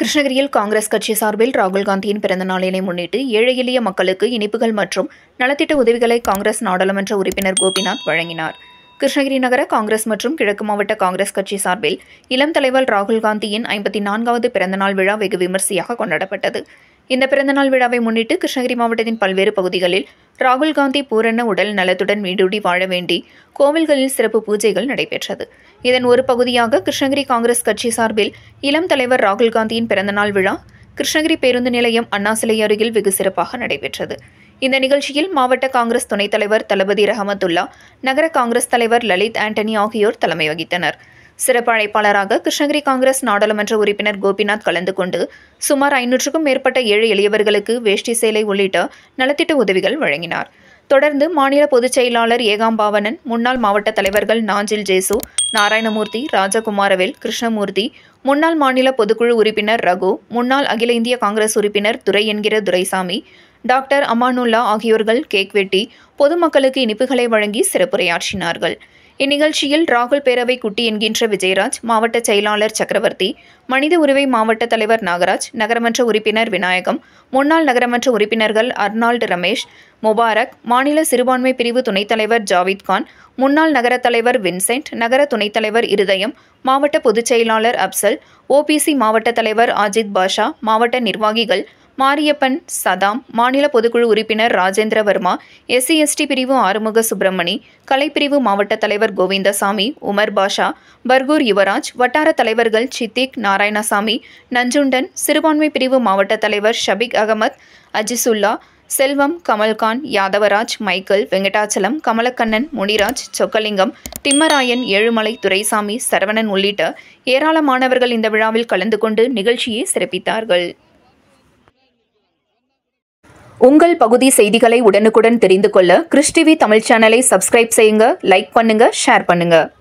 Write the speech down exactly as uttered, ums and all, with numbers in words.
கிருஷ்ணகிரியில் காங்கிரஸ் கட்சி சார்பில் ராகுல் காந்தியின் பிறந்த நாளினை முன்னிட்டு ஏழை எளிய மக்களுக்கு இனிப்புகள் மற்றும் நலத்திட்ட உதவிகளை காங்கிரஸ் நாடாளுமன்ற உறுப்பினர் கோபிநாத் வழங்கினார். கிருஷ்ணகிரி நகர காங்கிரஸ் மற்றும் கிழக்கு மாவட்ட காங்கிரஸ் கட்சி சார்பில் இளம் தலைவர் ராகுல் காந்தியின் ஐம்பத்தி நான்காவது பிறந்தநாள் விழா வெகு விமர்சையாக கொண்டாடப்பட்டது. இந்த பிறந்தநாள் விழாவை முன்னிட்டு கிருஷ்ணகிரி மாவட்டத்தின் பல்வேறு பகுதிகளில் ராகுல் காந்தி பூரண உடல் நலத்துடன் வீடூடி வாழ வேண்டி கோவில்களில் சிறப்பு பூஜைகள் நடைபெற்றது. இதன் ஒரு பகுதியாக கிருஷ்ணகிரி காங்கிரஸ் கட்சி சார்பில் இளம் தலைவர் ராகுல் காந்தியின் பிறந்தநாள் விழா கிருஷ்ணகிரி பேருந்து நிலையம் அண்ணா சிலை அருகில் வெகு சிறப்பாக நடைபெற்றது. இந்த நிகழ்ச்சியில் மாவட்ட காங்கிரஸ் துணைத் தலைவர் தளபதி ரஹமத்துல்லா, நகர காங்கிரஸ் தலைவர் லலித் ஆண்டனி ஆகியோர் தலைமை வகித்தனர். சிறப்பு அழைப்பாளராக கிருஷ்ணகிரி காங்கிரஸ் நாடாளுமன்ற உறுப்பினர் கோபிநாத் கலந்து கொண்டு சுமார் ஐநூற்றுக்கும் மேற்பட்ட ஏழை எளியவர்களுக்கு வேஷ்டி சேலை உள்ளிட்ட நலத்திட்ட உதவிகள் வழங்கினார். தொடர்ந்து மாநில பொதுச் செயலாளர் ஏகாம்பாவனன், முன்னாள் மாவட்ட தலைவர்கள் நாஞ்சில் ஜேசு, நாராயணமூர்த்தி, ராஜகுமாரவேல், கிருஷ்ணமூர்த்தி, முன்னாள் மாநில பொதுக்குழு உறுப்பினர் ரகு, முன்னாள் அகில இந்திய காங்கிரஸ் உறுப்பினர் துரை என்கிற துரைசாமி, டாக்டர் அமானுல்லா ஆகியோர்கள் கேக் வெட்டி பொதுமக்களுக்கு இனிப்புகளை வழங்கி சிறப்புரையாற்றினார்கள். இந்நிகழ்ச்சியில் ராகுல் பேரவை குட்டி என்கின்ற விஜயராஜ், மாவட்ட செயலாளர் சக்கரவர்த்தி, மனித உரிமை மாவட்ட தலைவர் நாகராஜ், நகரமன்ற உறுப்பினர் விநாயகம், முன்னாள் நகரமன்ற உறுப்பினர்கள் அர்னால்டு ரமேஷ், முபாரக், மாநில சிறுபான்மை பிரிவு துணைத் தலைவர் ஜாவித் கான், முன்னாள் நகர தலைவர் வின்சென்ட், நகர துணைத் தலைவர் இருதயம், மாவட்ட பொதுச் செயலாளர் அப்சல், ஓபிசி மாவட்ட தலைவர் அஜித் பாஷா, மாவட்ட நிர்வாகிகள் மாரியப்பன், சதாம், மாநில பொதுக்குழு உறுப்பினர் ராஜேந்திர வர்மா, எஸ்சி எஸ்டி பிரிவு ஆறுமுக சுப்பிரமணி, கலைப்பிரிவு மாவட்ட தலைவர் கோவிந்தசாமி, உமர் பாஷா, பர்கூர் யுவராஜ், வட்டார தலைவர்கள் சித்திக், நாராயணசாமி, நஞ்சுண்டன், சிறுபான்மை பிரிவு மாவட்ட தலைவர் ஷபிக் அகமத், அஜிசுல்லா, செல்வம், கமல்கான், யாதவராஜ், மைக்கேல், வெங்கடாச்சலம், கமலக்கண்ணன், முனிராஜ், சொக்கலிங்கம், திம்மராயன், ஏழுமலை, துரைசாமி, சரவணன் உள்ளிட்ட ஏராளமானவர்கள் இந்த விழாவில் கலந்து கொண்டு நிகழ்ச்சியை சிறப்பித்தார்கள். உங்கள் பகுதி செய்திகளை உடனுக்குடன் தெரிந்து கொள்ள கிறிஸ் டிவி தமிழ் சேனலை சப்ஸ்கிரைப் செய்யுங்க, லைக் பண்ணுங்க, ஷேர் பண்ணுங்க.